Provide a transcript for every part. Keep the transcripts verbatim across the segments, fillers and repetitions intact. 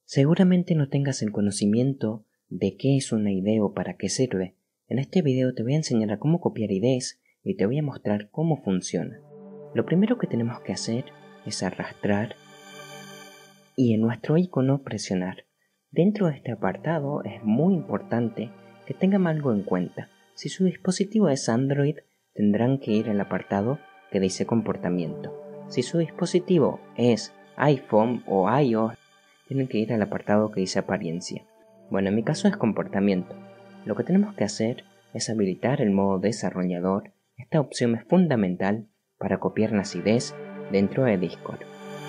Seguramente no tengas el conocimiento de qué es una I D o para qué sirve. En este video te voy a enseñar a cómo copiar I Ds y te voy a mostrar cómo funciona. Lo primero que tenemos que hacer es arrastrar y en nuestro icono presionar. Dentro de este apartado es muy importante que tengan algo en cuenta. Si su dispositivo es Android, tendrán que ir al apartado que dice comportamiento. Si su dispositivo es iPhone o iOS, tienen que ir al apartado que dice apariencia. Bueno, en mi caso es comportamiento. Lo que tenemos que hacer es habilitar el modo desarrollador. Esta opción es fundamental para copiar las I Ds dentro de Discord.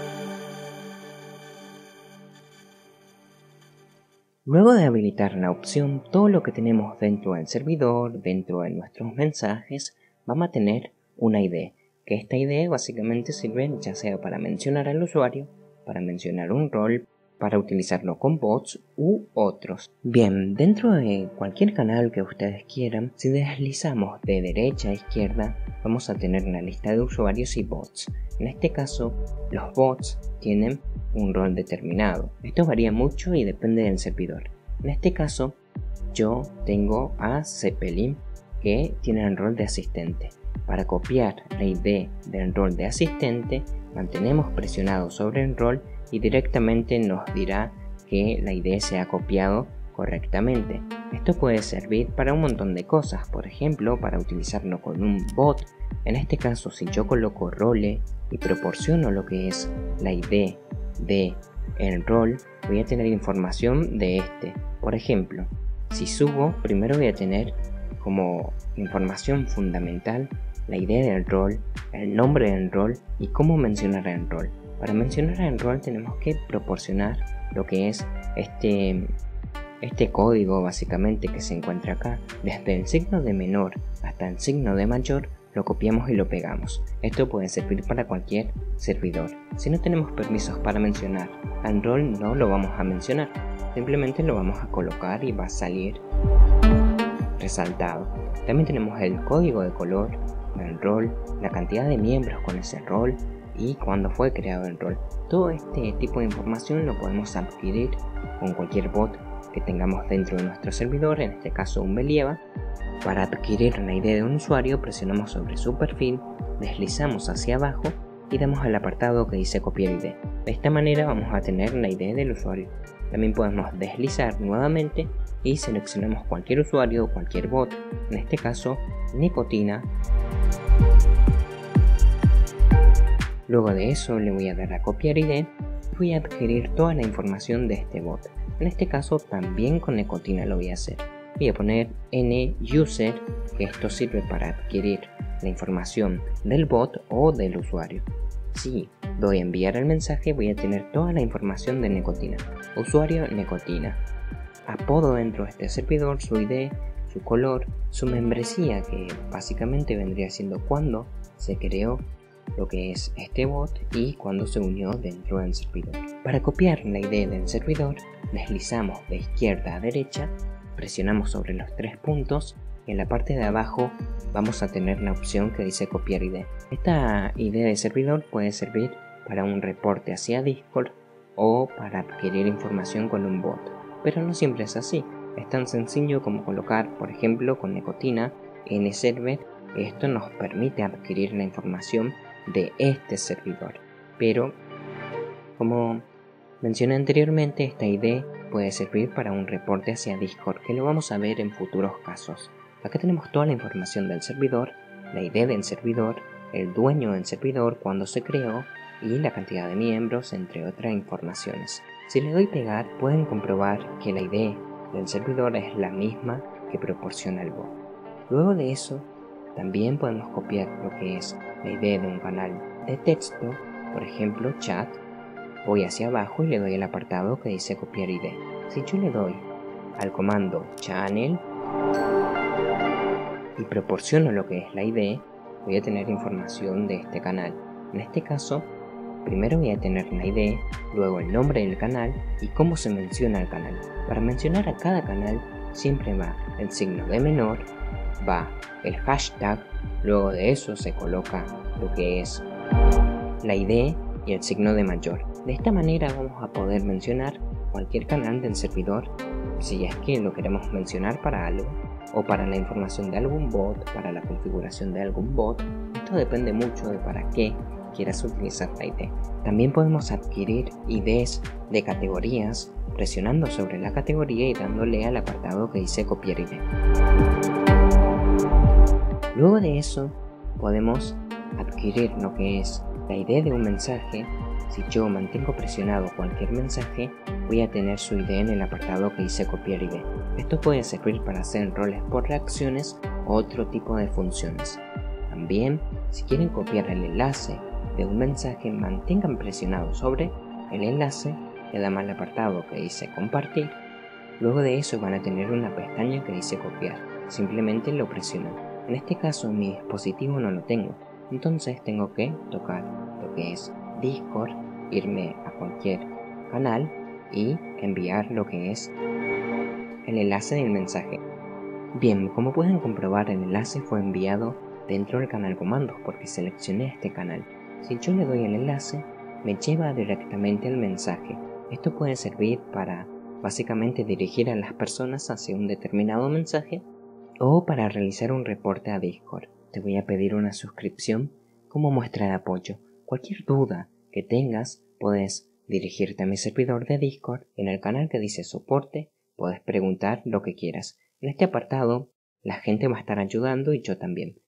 Luego de habilitar la opción, todo lo que tenemos dentro del servidor, dentro de nuestros mensajes, vamos a tener una I D. Que esta I D básicamente sirve ya sea para mencionar al usuario, para mencionar un rol, para utilizarlo con bots u otros. Bien, dentro de cualquier canal que ustedes quieran, si deslizamos de derecha a izquierda, vamos a tener una lista de usuarios y bots. En este caso, los bots tienen un rol determinado. Esto varía mucho y depende del servidor. En este caso, yo tengo a Zeppelin, que tiene el rol de asistente. Para copiar la I D del rol de asistente, mantenemos presionado sobre el rol y directamente nos dirá que la I D se ha copiado correctamente. Esto puede servir para un montón de cosas, por ejemplo, para utilizarlo con un bot. En este caso, si yo coloco role y proporciono lo que es la I D de el rol, voy a tener información de este. Por ejemplo, si subo, primero voy a tener como información fundamental la I D del rol, el nombre del rol y cómo mencionar el rol. Para mencionar el rol tenemos que proporcionar lo que es este, este código básicamente que se encuentra acá. Desde el signo de menor hasta el signo de mayor lo copiamos y lo pegamos. Esto puede servir para cualquier servidor. Si no tenemos permisos para mencionar al rol, no lo vamos a mencionar. Simplemente lo vamos a colocar y va a salir resaltado. También tenemos el código de color del rol, la cantidad de miembros con ese rol y cuándo fue creado el rol. Todo este tipo de información lo podemos adquirir con cualquier bot que tengamos dentro de nuestro servidor, en este caso un Believa. Para adquirir la I D de un usuario, presionamos sobre su perfil, deslizamos hacia abajo y damos al apartado que dice copiar I D. De esta manera vamos a tener la I D del usuario. También podemos deslizar nuevamente y seleccionamos cualquier usuario o cualquier bot, en este caso Nicotina. Luego de eso le voy a dar a copiar I D y voy a adquirir toda la información de este bot. En este caso también con Nicotina lo voy a hacer. Voy a poner nuser, que esto sirve para adquirir la información del bot o del usuario. Si doy a enviar el mensaje, voy a tener toda la información de Nicotina. Usuario Nicotina. Apodo dentro de este servidor, su I D, su color, su membresía, que básicamente vendría siendo cuando se creó lo que es este bot y cuando se unió dentro del servidor. Para copiar la I D del servidor, deslizamos de izquierda a derecha, presionamos sobre los tres puntos y en la parte de abajo vamos a tener la opción que dice copiar I D. Esta I D de servidor puede servir para un reporte hacia Discord o para adquirir información con un bot, pero no siempre es así. Es tan sencillo como colocar, por ejemplo, con Nicotina nserver. Esto nos permite adquirir la información de este servidor, pero como mencioné anteriormente, esta I D puede servir para un reporte hacia Discord, que lo vamos a ver en futuros casos. Acá tenemos toda la información del servidor, la I D del servidor, el dueño del servidor, cuando se creó y la cantidad de miembros, entre otras informaciones. Si le doy pegar, pueden comprobar que la I D del servidor es la misma que proporciona el bot. Luego de eso, también podemos copiar lo que es la I D de un canal de texto, por ejemplo chat. Voy hacia abajo y le doy el apartado que dice copiar I D. Si yo le doy al comando channel y proporciono lo que es la I D, voy a tener información de este canal. En este caso, primero voy a tener la I D, luego el nombre del canal y cómo se menciona el canal. Para mencionar a cada canal siempre va el signo de menor, va el hashtag, luego de eso se coloca lo que es la I D y el signo de mayor. De esta manera vamos a poder mencionar cualquier canal del servidor, si es que lo queremos mencionar para algo, o para la información de algún bot, para la configuración de algún bot. Esto depende mucho de para qué quieras utilizar la I D. También podemos adquirir I Ds de categorías presionando sobre la categoría y dándole al apartado que dice copiar I D. Luego de eso podemos adquirir lo que es la I D de un mensaje. Si yo mantengo presionado cualquier mensaje, voy a tener su I D en el apartado que dice copiar I D. Esto puede servir para hacer roles por reacciones o otro tipo de funciones. También, si quieren copiar el enlace de un mensaje, mantengan presionado sobre el enlace, le dan al apartado que dice compartir. Luego de eso van a tener una pestaña que dice copiar. Simplemente lo presionan. En este caso en mi dispositivo no lo tengo, entonces tengo que tocar lo que es Discord, irme a cualquier canal y enviar lo que es el enlace del mensaje. Bien, como pueden comprobar, el enlace fue enviado dentro del canal comandos porque seleccioné este canal. Si yo le doy el enlace, me lleva directamente al mensaje. Esto puede servir para básicamente dirigir a las personas hacia un determinado mensaje o para realizar un reporte a Discord. Te voy a pedir una suscripción como muestra de apoyo. Cualquier duda que tengas, puedes dirigirte a mi servidor de Discord. En el canal que dice soporte, puedes preguntar lo que quieras. En este apartado, la gente va a estar ayudando y yo también.